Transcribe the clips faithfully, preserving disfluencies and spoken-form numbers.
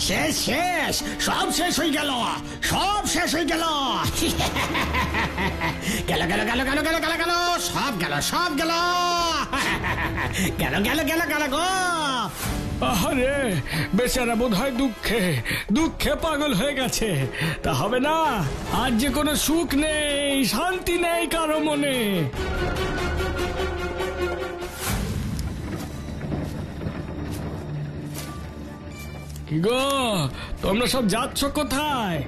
শেষ শেষ সব শেষ হয়ে গেল, সব শেষ হয়ে গেল। গেল গেল গেল গেল গেল গেল গেল সব গেল, সব গেল, গেল গেল গেল গেল গো। আরে বেচারা বোধ হয় দুঃখে দুঃখে পাগল হয়ে গেছে। তা হবে না, আজ যে কোনো সুখ নেই, শান্তি নেই কারো মনে। কি গো, তোমরা সব যাচ্ছ কোথায়?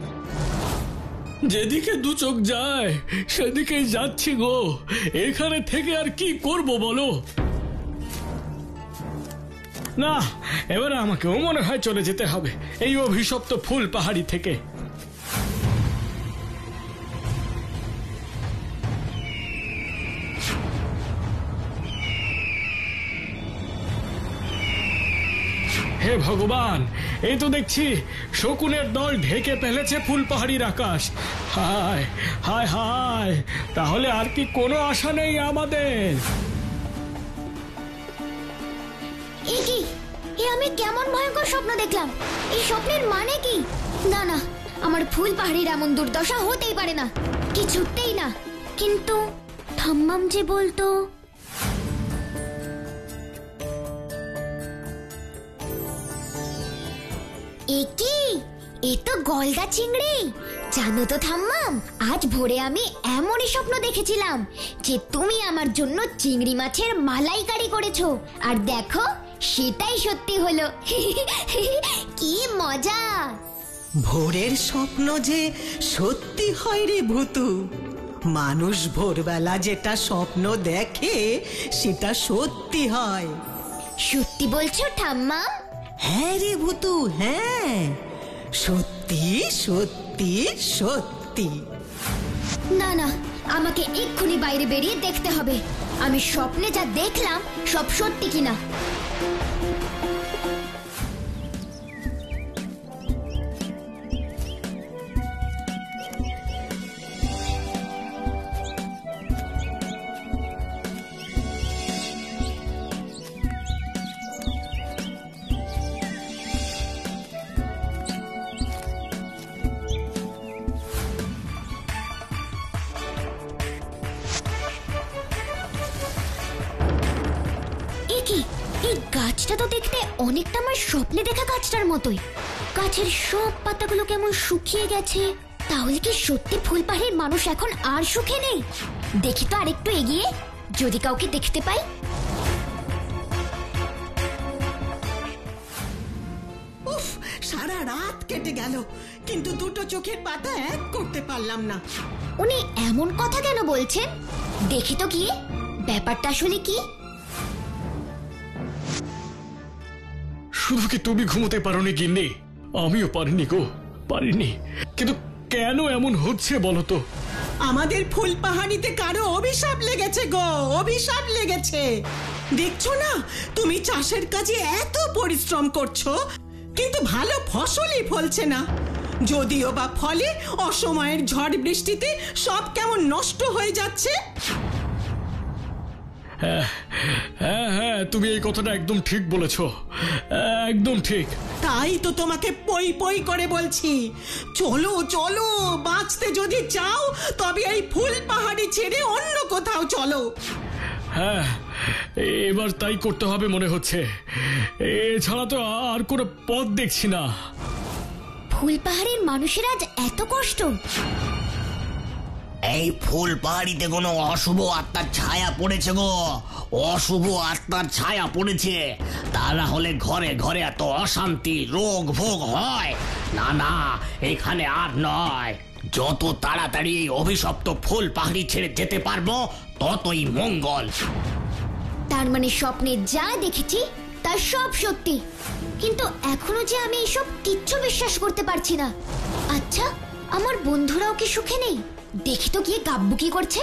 যেদিকে দু চোখ যায় সেদিকেই যাচ্ছি গো। এখানে থেকে আর কি করব বলো? না, এবারে আমাকেও মনে হয় চলে যেতে হবে এই অভিশপ্ত ফুল পাহাড়ি থেকে। হে ভগবান, এই তো দেখছি শকুনের দল ঢেকে ফেলেছে ফুল পাহাড়ির আকাশ। হায় হায় হায়, তাহলে আর কি কোনো আশা নেই আমাদের? এ কি, এ আমি কেমন ভয়ঙ্কর স্বপ্ন দেখলাম? এই স্বপ্নের মানে কি? না না, আমার ফুল পাহাড়ির এমন দুর্দশা হতেই পারে না, কিছুতেই না। কিন্তু থাম্মাম যে বলতো এ কি, এ তো গলদা চিংড়ি। জানো তো থাম্মাম, আজ ভোরে আমি এমনই স্বপ্ন দেখেছিলাম যে তুমি আমার জন্য চিংড়ি মাছের মালাইকারি করেছো, আর দেখো সেটাই সত্যি হলো। কি মজা! ভোরের স্বপ্ন যে সত্যি হয় রে ভূতু। মানুষ ভোরবেলা যেটা স্বপ্ন দেখে সেটা সত্যি হয়। সত্যি বলছো ঠাম্মাম? হ্যাঁ রে ভূতু, হ্যাঁ, সত্যি সত্যি সত্যি। না না, আমাকে এক্ষুনি বাইরে বেরিয়ে দেখতে হবে আমি স্বপ্নে যা দেখলাম সব সত্যি কিনা। গাছটা তো দেখতে অনেকটা আমার স্বপ্নে দেখা গাছটার মতোই। গাছের সব পাতাগুলো কেমন শুকিয়ে গেছে। তাহলে কি সত্যি ফুলপাহাড়ির মানুষ এখন আর সুখে নেই? দেখি তো আরেকটু এগিয়ে, যদি কাউকে দেখতে পাই। উফ, সারা রাত কেটে গেল, কিন্তু দুটো চোখের পাতা এক করতে পারলাম না। উনি এমন কথা কেন বলছেন? দেখি তো গিয়ে ব্যাপারটা আসলে কি। শুধু কি তুমি ঘুমোতে পারোনি গিন্নি? আমিও পারিনি গো, পারিনি। কিন্তু কেন এমন হচ্ছে বলো তো? আমাদের ফুল পাহাড়িতে কারো অভিশাপ লেগেছে গো, অভিশাপ লেগেছে। দেখছো না, তুমি চাষের কাজে এত পরিশ্রম করছো কিন্তু ভালো ফসলই ফলছে না। যদিও বা ফলে অসময়ের ঝড় বৃষ্টিতে সব কেমন নষ্ট হয়ে যাচ্ছে। হ্যাঁ হ্যাঁ হ্যাঁ, তুমি এই কথাটা একদম ঠিক বলেছ, একদম ঠিক। তাই তো তোমাকে পই পই করে বলছি, চলো চলো, বাঁচতে যদি চাও তবে এই ফুল পাহাড়ি ছেড়ে অন্য কোথাও চলো। হ্যাঁ, এবার তাই করতে হবে মনে হচ্ছে, এছাড়া তো আর কোনো পথ দেখছি না। ফুল পাহাড়ের মানুষের আজ এত কষ্ট। এই ফুল পাহাড়িতে কোনো অশুভ আত্মার ছায়া পড়েছে গো, অশুভ আত্মার ছায়া পড়েছে। তা না হলে ঘরে ঘরে এত অশান্তি, রোগ ভোগ হয় না। না, এখানে আর নয়। যত তাড়াতাড়ি এই অভিশপ্ত ফুল পাহাড়ি ছেড়ে যেতে পারবো ততই মঙ্গল। তার মানে স্বপ্নে যা দেখেছি তা সব সত্যি, কিন্তু এখনো যে আমি এসব কিচ্ছু বিশ্বাস করতে পারছি না। আচ্ছা, আমার বন্ধুরাও কি সুখে নেই? দেখি তো গিয়ে গাব্বু কি করছে।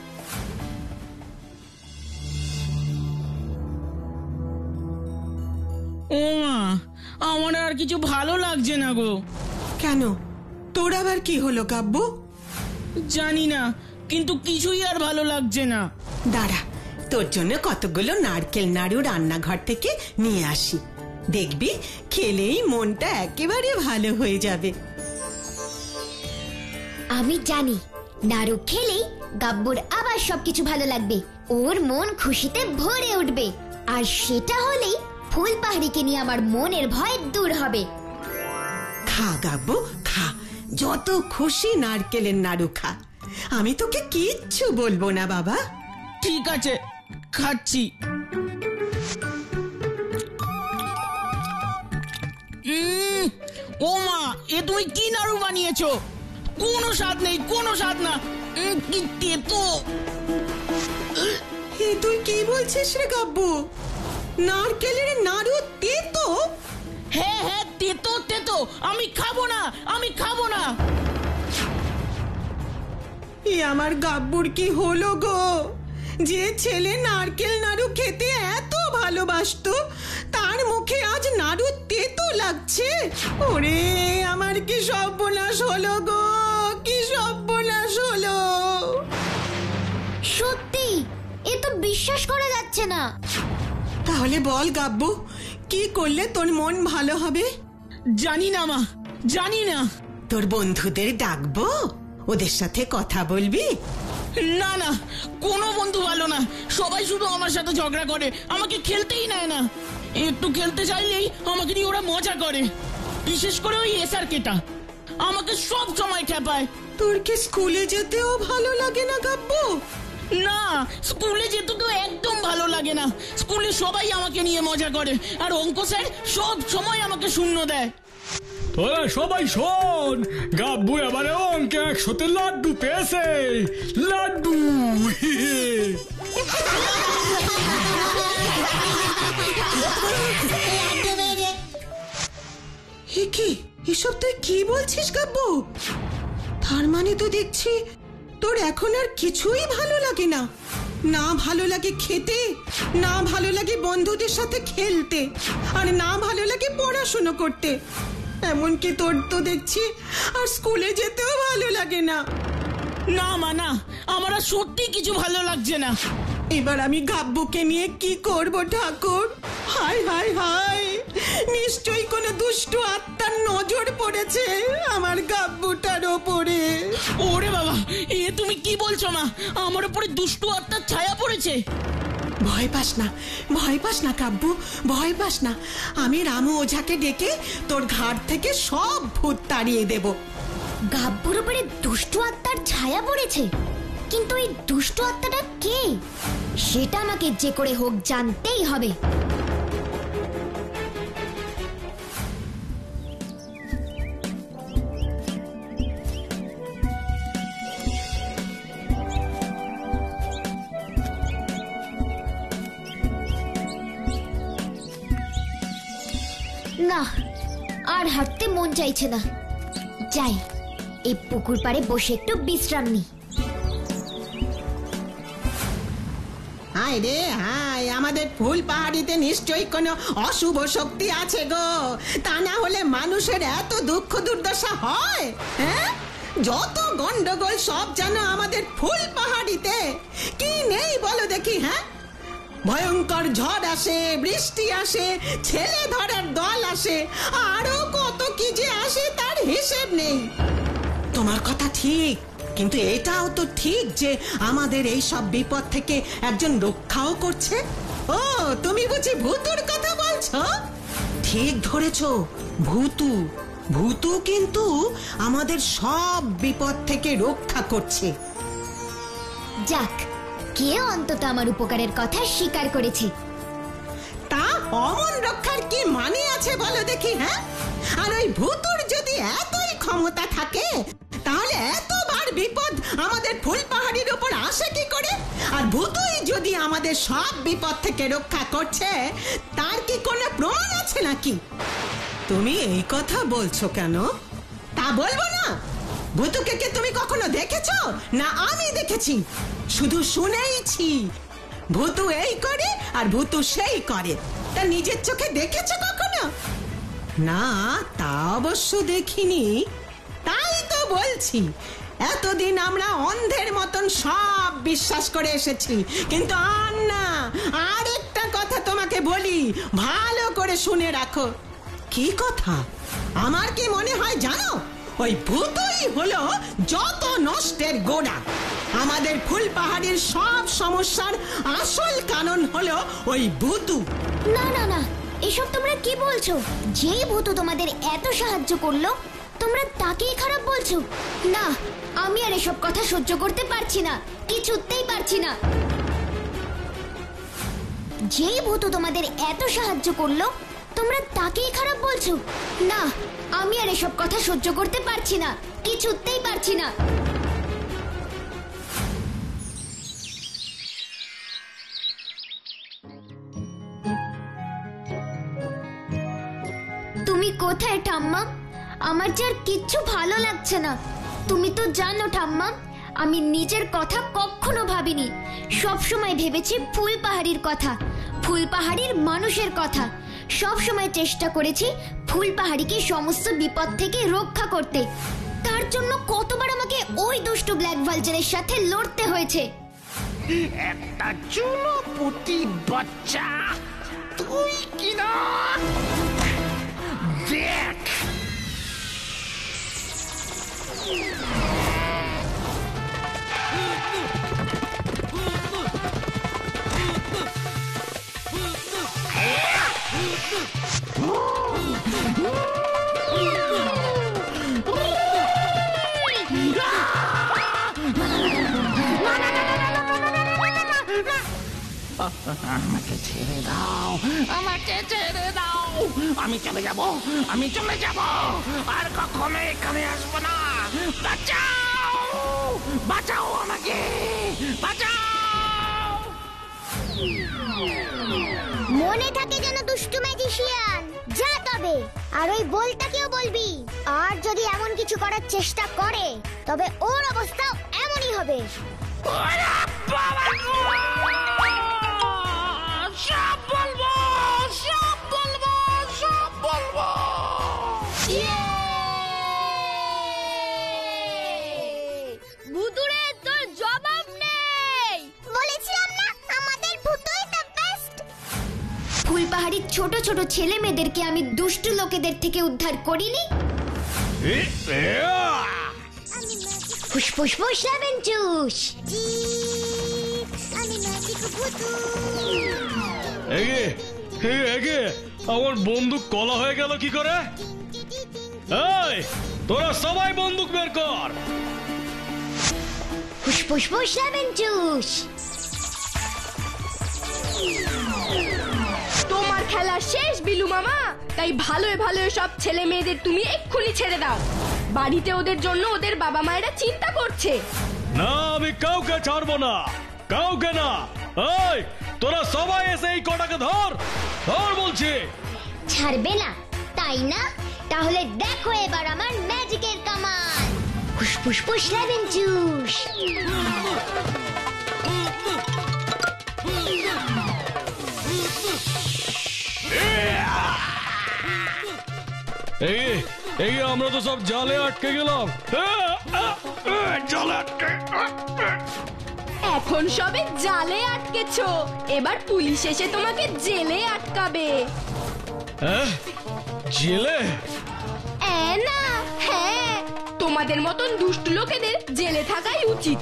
ও মা, আমার আর কিছু ভালো লাগছে না গো। কেন, তোর আবার কি হলো গাব্বু? জানি না, কিন্তু কিছুই আর ভালো লাগছে না। দাঁড়া, তোর জন্য কতগুলো নারকেল নাড়ু রান্নাঘর থেকে নিয়ে আসি। দেখবি খেলেই মনটা একেবারে ভালো হয়ে যাবে। আমি জানি নাড়ু খেলেই গাব্বুর আবার সবকিছু ভালো লাগবে, ওর মন খুশিতে ভরে উঠবে, আর সেটা হলেই ফুল পাহাড়িকে নিয়ে আমার মনের ভয় দূর হবে। খা গাব্বু খা, যত খুশি নারকেলের নাড়ু খা, আমি তোকে কিচ্ছু বলবো না বাবা। ঠিক আছে, খাচ্ছি। উম, ও মা, এ তুমি কি নাড়ু বানিয়েছো? কোনো স্বাদ নেই, কোনো স্বাদ না। উম, কি তেতো। এ তুই কি বলছিস রে গাব্বু? নারকেলের নাড়ু তেতো? হ্যাঁ হ্যাঁ, তেতো তেতো। আমি খাবো না, আমি খাবো না। এ আমার গাব্বুর কি হলো গো? যে ছেলে নারকেল নাড়ু খেতে এত ভালোবাসতো, তার মুখে আজ নাড়ু তেতো লাগছে। ওরে আমার কি সর্বনাশ হলো গো, কি সর্বনাশ হলো। সত্যি এ তো বিশ্বাস করা যাচ্ছে না। তাহলে বল গাব্বু, কি করলে তোর মন ভালো হবে? জানি না মা, জানি না। তোর বন্ধুদের ডাকবো, ওদের সাথে কথা বলবি? না না, কোনো বন্ধু ভালো না, সবাই শুধু আমার সাথে ঝগড়া করে, আমাকে খেলতেই নেয় না। একটু খেলতে চাইলেই আমাকে নিয়ে ওরা মজা করে, বিশেষ করে ওই এসআর কেটা আমাকে সব সময় খেপায়। তোর কি স্কুলে যেতেও ভালো লাগে না গাব্বু? না, স্কুলে যেতে তো একদম ভালো লাগে না। স্কুলে সবাই আমাকে নিয়ে মজা করে, আর অঙ্ক স্যার সব সময় আমাকে শূন্য দেয়। তোরা সবাই শোন, গাব্বু এবারে অঙ্কে একশোতে লাড্ডু পেয়েছে, লাড্ডু। এ কি, এসব তুই কি বলছিস গাব্বু? তার মানে তো দেখছি তোর এখন আর কিছুই ভালো লাগে না। না ভালো লাগে খেতে, না ভালো লাগে বন্ধুদের সাথে খেলতে, আর না ভালো লাগে পড়াশোনা করতে। এমনকি তোর তো দেখছি আর স্কুলে যেতেও ভালো লাগে না। না মা না, আমার আর সত্যি কিছু ভালো লাগছে না। এবার আমি গাব্বুকে নিয়ে কি করব ঠাকুর? হায় হায় হায়, নিশ্চয়ই কোনো দুষ্ট আত্মার নজর পড়েছে আমার গাব্বুটার ওপরে। ওরে বাবা, এ তুমি কি বলছো মা? আমার উপরে দুষ্টু আত্মার ছায়া পড়েছে? ভয় পাস না, ভয় পাস না গাব্বু, ভয় পাস না। আমি রামু ওঝাকে ডেকে তোর ঘাট থেকে সব ভূত তাড়িয়ে দেব। গাব্বুর উপরে দুষ্ট আত্মার ছায়া পড়েছে, কিন্তু এই দুষ্ট আত্মাটা কে সেটা আমাকে যে করে হোক জানতেই হবে। না, আর হাঁটতে মন চাইছে না, যাই এই পুকুর পাড়ে বসে একটু বিশ্রাম নিই। হায় রে হায়, আমাদের ফুল পাহাড়িতে নিশ্চয়ই কোনো অশুভ শক্তি আছে গো, তা না হলে মানুষের এত দুঃখ দুর্দশা হয়? হ্যাঁ, যত গন্ডগোল সব যেন আমাদের ফুল পাহাড়িতে। কি নেই বলো দেখি? হ্যাঁ, ভয়ঙ্কর ঝড় আসে, বৃষ্টি আসে, ছেলে ধরার দল আসে, আরো কত কি যে আসে তার হিসেব নেই। তোমার কথা ঠিক, কিন্তু এটাও তো ঠিক যে আমাদের এই সব বিপদ থেকে একজন রক্ষাও করছে। ও, তুমি বুঝি ভূতুর কথা বলছো? ঠিক ধরেছো, ভূতু। ভূতু কিন্তু আমাদের সব বিপদ থেকে রক্ষা করছে। যাক, কেউ অন্তত আমার উপকারের কথা স্বীকার করেছে। তা অমন রক্ষার কি মানে আছে বলো দেখি? হ্যাঁ, আর ওই ভূতুর যদি এতই ক্ষমতা থাকে, তাহলে এতবার বিপদ আমাদের ফুল পাহাড়ির উপর আসে কি করে? আর ভূতুই যদি আমাদের সব বিপদ থেকে রক্ষা করছে, তার কি কোনো প্রমাণ আছে নাকি? তুমি এই কথা বলছো কেন? তা বলবো না? ভূতুকে কে তুমি কখনো দেখেছো? না আমি দেখেছি? শুধু শুনেইছি ভূতু এই করে আর ভূতু সেই করে। তা নিজের চোখে দেখেছো কখনো? না, তা অবশ্য দেখিনি। তাই তো বলছি, এতদিন আমরা অন্ধের মতন সব বিশ্বাস করে এসেছি, কিন্তু আর না। আরেকটা কথা তোমাকে বলি, ভালো করে শুনে রাখো। কি কথা? আমার কি মনে হয় জানো, ওই ভূতই হলো যত নষ্টের গোড়া। আমাদের ফুলপাহাড়ির সব সমস্যার আসল কারণ হলো ওই ভূতু। না না না, এসব তোমরা কি বলছো? যেই ভূতু তোমাদের এত সাহায্য করলো তোমরা তাকেই খারাপ বলছো? না, আমি আর এসব কথা সহ্য করতে পারছি না, কিছুতেই পারছি না। যেই ভূতু তোমাদের এত সাহায্য করলো তোমরা তাকেই খারাপ বলছো? না, আমি আর এসব কথা সহ্য করতে পারছি না, কিছুতেই পারছি না। তুমি কোথায় ঠাম্মা? আমার যে আর কিচ্ছু ভালো লাগছে না। তুমি তো জানো ঠাম্মা, আমি নিজের কথা কখনো ভাবিনি। সব সময় ভেবেছি ফুলপাহাড়ির কথা, ফুলপাহাড়ির মানুষের কথা। সব সময় চেষ্টা করেছি ফুলপাহাড়িকে সমস্ত বিপদ থেকে রক্ষা করতে। তার জন্য কতবার আমাকে ওই দুষ্টু ব্ল্যাক ভালচারের সাথে লড়তে হয়েছে। একটা চুনোপুটি বাচ্চা, তুই কিনা দেখ। আমাকে ছেড়ে দাও, আমাকে ছেড়ে দাও। আমি চলে যাব, আমি চলে যাব, আর কখনো এখানে আসবো না। বাঁচাও, বাঁচাও আমাকে, বাঁচাও। মনে থাকে যেন দুষ্টু ম্যাজিশিয়ান। যা তবে, আর ওই বলটাকেও বলবি, আর যদি এমন কিছু করার চেষ্টা করে তবে ওর অবস্থাও এমনই হবে। ওরে বাবা গো! সব বলবো, সব বলবো, সব বলবো। ভূতুরে তোর জবাব নেই। বলেছিলাম না আমাদের ভূতই দ্য বেস্ট। ফুলপাহাড়ির ছোট ছোট ছেলে মেয়েদেরকে আমি দুষ্টু লোকেদের থেকে উদ্ধার করিনি? ফুস ফুস ফুস লেমন জুস। আমি ম্যাজিক ভূতু। এগে এগে আমার বন্দুক কলা হয়ে গেল কি করে? এই, তোরা সবাই বন্দুক বের কর। ফুস ফুস ফুস লেমন জুস। তোমার খেলা শেষ বিলু মামা, তাই ভালোই ভালো সব ছেলে মেয়েদের তুমি এক্ষুনি ছেড়ে দাও। বাড়িতে ওদের জন্য ওদের বাবা মায়েরা চিন্তা করছে। না, আমি কাউকে ছাড়বো না, কাউকে না। এই, তোরা সবাই এসে এই কটাকে ধর, ধর বলছি। ছাড়বে না তাই না? তাহলে দেখো এবার আমার ম্যাজিকের কামাল। ফুস ফুস ফুস লেমন জুস। এই এই আমরা তো সব জালে আটকে গেলাম। জালে আটকে, এখন সবে জালে আটকেছো, এবার পুলিশ এসে তোমাকে জেলে আটকাবে। জেলে? এ না, হ্যাঁ, তোমাদের মতন দুষ্টু লোকেদের জেলে থাকাই উচিত।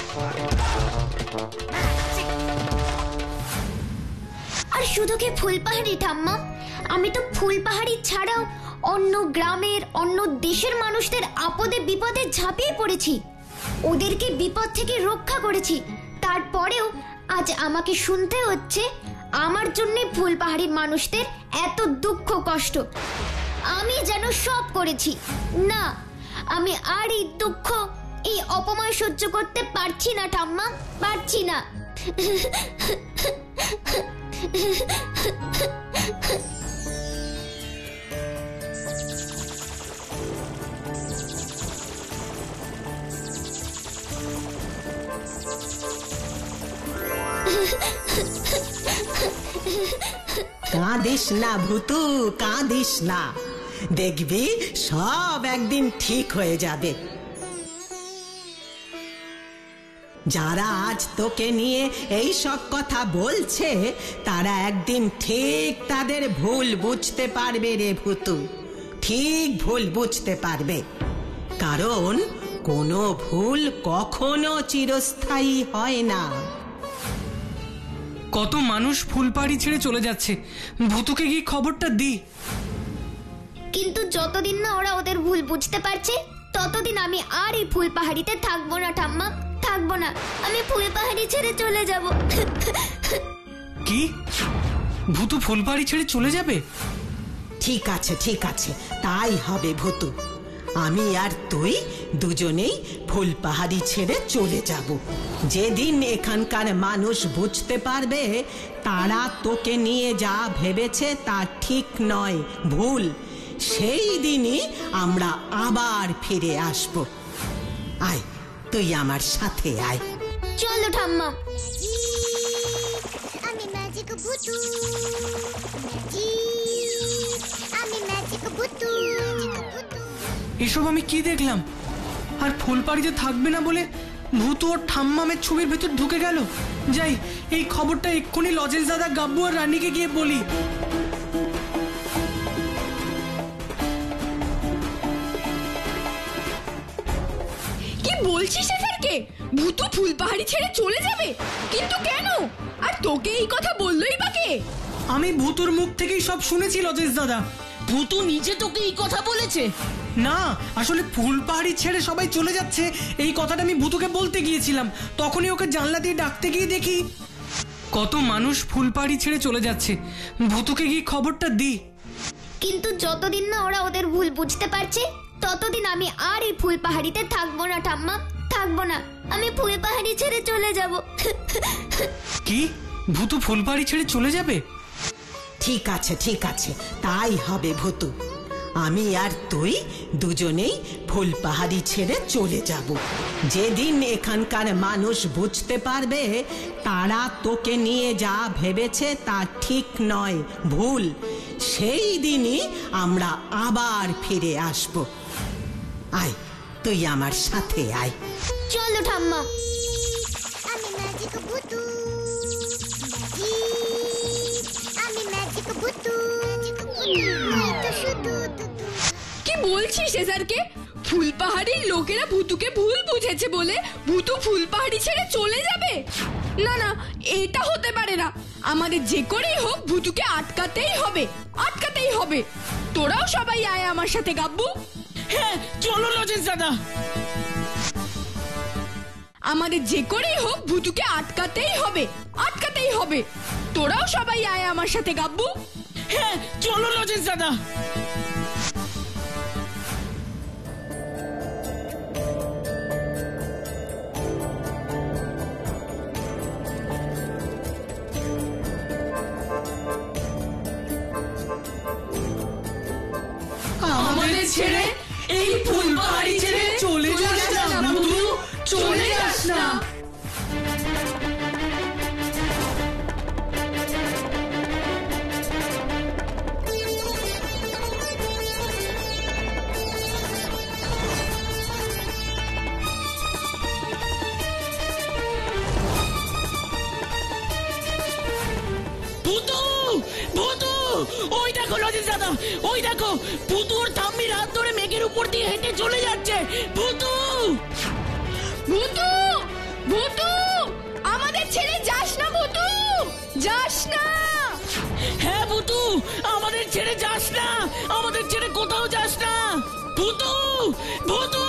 আর শুধু কি ফুলপাহাড়ি ঠাম্মা, আমি তো ফুলপাহাড়ি ছাড়াও অন্য গ্রামের, অন্য দেশের মানুষদের আপদে বিপদে ঝাঁপিয়ে পড়েছি, ওদেরকে বিপদ থেকে রক্ষা করেছি। তারপরেও আজ আমাকে শুনতে হচ্ছে আমার জন্য ফুলপাহাড়ির মানুষদের এত দুঃখ কষ্ট। আমি যেন সব করেছি। না, আমি আর এই দুঃখ, এই অপমান সহ্য করতে পারছি না ঠাম্মা, পারছি না। কাঁদিস না ভূতু, কাঁদিস না, দেখবি সব একদিন ঠিক হয়ে যাবে। যারা আজ তোকে নিয়ে এই সব কথা বলছে তারা একদিন ঠিক তাদের ভুল বুঝতে পারবে রে ভূতু, ঠিক ভুল বুঝতে পারবে। কারণ কোনো ভুল কখনো চিরস্থায়ী হয় না। কত মানুষ ফুলপাড়ি ছেড়ে চলে যাচ্ছে, ভূতুকে গিয়ে খবরটা দি। কিন্তু যতদিন না ওরা ওদের ভুল বুঝতে পারছে ততদিন আমি আর এই ফুল পাহাড়িতে থাকবো না ঠাম্মা, থাকবো না। আমি ফুল পাহাড়ি ছেড়ে চলে যাব। কি, ভূতু ফুলপাড়ি ছেড়ে চলে যাবে? ঠিক আছে ঠিক আছে, তাই হবে ভূতু। আমি আর তুই দুজনেই ফুলপাহাড়ি ছেড়ে চলে যাব। যেদিন এখানকার মানুষ বুঝতে পারবে তারা তোকে নিয়ে যা ভেবেছে তা ঠিক নয়, ভুল, সেই দিনই আমরা আবার ফিরে আসব। আয়, তুই আমার সাথে আয়। চলো ঠাম্মা। আমি ম্যাজিক ভূতু, আমি ম্যাজিক ভূতু। এসব আমি কি দেখলাম? আর ফুলপাড়িতে থাকবে না বলে ভূতু ওর ঠাম্মামের ছবির ভেতর ঢুকে গেল। যাই, এই খবরটা এক্ষুনি লজেন্স দাদা, গাব্বু আর রানীকে গিয়ে বলি। কি বলছিস স্যারকে? ভূতু ফুল পাহাড়ি ছেড়ে চলে যাবে? কিন্তু কেন? আর তোকে এই কথা বললোই বা কে? আমি ভূতুর মুখ থেকেই সব শুনেছি লজেন্স দাদা। ভূতু নিজে তোকে এই কথা বলেছে? না, আসলে ফুলপাহাড়ি ছেড়ে সবাই চলে যাচ্ছে এই কথাটা আমি ভূতুকে বলতে গিয়েছিলাম। তখনই ওকে জানলা দিয়ে ডাকতে গিয়ে দেখি কত মানুষ ফুলপাহাড়ি ছেড়ে চলে যাচ্ছে, ভূতুকে গিয়ে খবরটা দি। কিন্তু যতদিন না ওরা ওদের ভুল বুঝতে পারছে ততদিন আমি আর এই ফুল পাহাড়িতে থাকবো না ঠাম্মা, থাকবো না। আমি ফুল পাহাড়ি ছেড়ে চলে যাব। কি, ভূতু ফুলপাহাড়ি ছেড়ে চলে যাবে? ঠিক আছে ঠিক আছে, তাই হবে ভূতু। আমি আর তুই দুজনেই ফুলপাহাড়ি ছেড়ে চলে যাব। যেদিন এখানকার মানুষ বুঝতে পারবে তারা তোকে নিয়ে যা ভেবেছে তা ঠিক নয়, ভুল, সেই দিনই আমরা আবার ফিরে আসব। আয়, তুই আমার সাথে আয়। চলো ঠাম্মা। আমি ম্যাজিক ভূতু, আমি ম্যাজিক ভূতু। এই তো শুধু কি বলছিস স্যারকে? ফুল পাহাড়ির লোকেরা ভূতুকে ভুল বুঝেছে বলে ভূতু ফুল পাহাড়ি ছেড়ে চলে যাবে? না না, এটা হতে পারে না। আমাদের যে করেই হোক ভূতুকে আটকাতেই হবে, আটকাতেই হবে। তোরাও সবাই আয় আমার সাথে, গাব্বু। হ্যাঁ চলো লজেন্স দাদা। আমাদের যে করেই হোক ভূতুকে আটকাতেই হবে, আটকাতেই হবে। তোরাও সবাই আয় আমার সাথে, গাব্বু। হ্যাঁ চলো লজেন্স দাদা। আমাদের ছেড়ে এই ফুলপাহাড়ি ছেড়ে চলে যাস না ভূতু, চলে যাস না। ভূতু, ভূতু, ওই দেখো লজেন্স দাদা, ওই দেখো ভূতু ওর ঠাম্মির হাত ধরে মেঘের উপর দিয়ে হেঁটে চলে যাচ্ছে। ভূতু, ভূতু, ভূতু, আমাদের ছেড়ে যাস না ভূতু, যাস না। হ্যাঁ ভূতু, আমাদের ছেড়ে যাস না, আমাদের ছেড়ে কোথাও যাস না। ভূতু, ভূতু।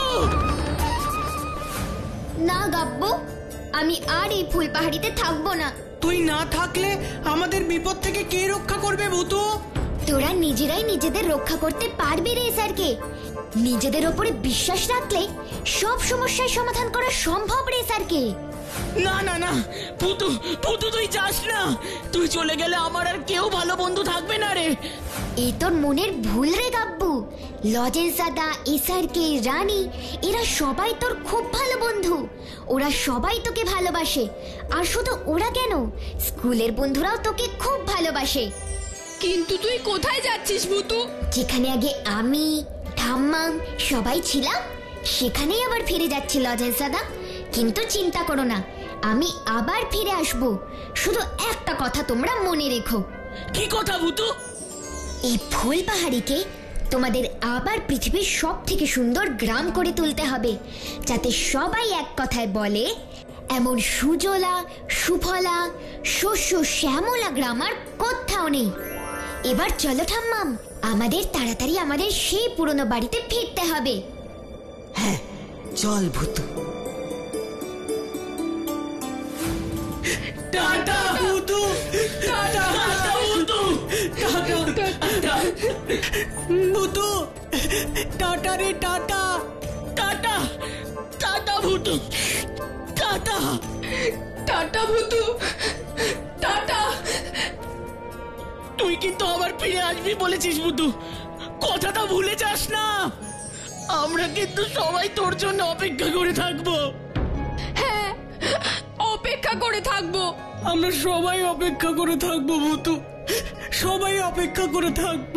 না গাব্বু, আমি আর এই ফুল পাহাড়িতে থাকবো না। তুই না থাকলে আমাদের বিপদ থেকে কে রক্ষা করবে ভূতু? তোরা নিজেরাই নিজেদের রক্ষা করতে পারবে রে স্যারকে। নিজেদের ওপরে বিশ্বাস রাখলে সব সমস্যার সমাধান করা সম্ভব রে স্যারকে। না না না ভূতু, ভূতু তুই যাস না। তুই চলে গেলে আমার আর কেউ ভালো বন্ধু থাকবে না রে। এই তোর মনের ভুল রে গাব্বু। লজেন্স দাদা, এসআরকে, রানী, এরা সবাই তোর খুব ভালো বন্ধু। ওরা সবাই তোকে ভালোবাসে। আর শুধু ওরা কেন, স্কুলের বন্ধুরাও তোকে খুব ভালোবাসে। কিন্তু তুই কোথায় যাচ্ছিস ভূতু? যেখানে আগে আমি, ঠাম্মা সবাই ছিলাম সেখানেই আবার ফিরে যাচ্ছি লজেন্স দাদা। কিন্তু চিন্তা করো না, আমি আবার ফিরে আসব। শুধু একটা কথা তোমরা মনে রেখো। কি কথা ভূতু? এই ফুল পাহাড়িকে তোমাদের আবার পৃথিবীর সব থেকে সুন্দর গ্রাম করে তুলতে হবে, যাতে সবাই এক কথায় বলে এমন সুজলা সুফলা শস্য শ্যামলা গ্রাম আর কোথাও নেই। এবার চলো ঠাম্মাম, আমাদের তাড়াতাড়ি আমাদের সেই পুরনো বাড়িতে ফিরতে হবে। হ্যাঁ চল Bhutu. Tata Bhutu, tata Bhutu, tata Bhutu, tata রে tata, tata tata Bhutu, tata tata Bhutu, tata. তুই কিন্তু আবার ফিরে আসবি বলেছিস ভূতু, কথাটা ভুলে যাস না। আমরা কিন্তু সবাই তোর জন্য অপেক্ষা করে থাকবো। হ্যাঁ, অপেক্ষা করে থাকবো। আমরা সবাই অপেক্ষা করে থাকবো ভূতু, সবাই অপেক্ষা করে থাকবো।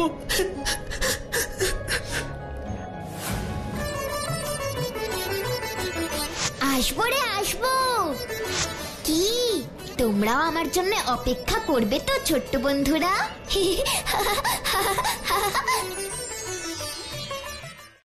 আসবো রে আসবো। কি তোমরাও আমার জন্য অপেক্ষা করবে তো ছোট্ট বন্ধুরা?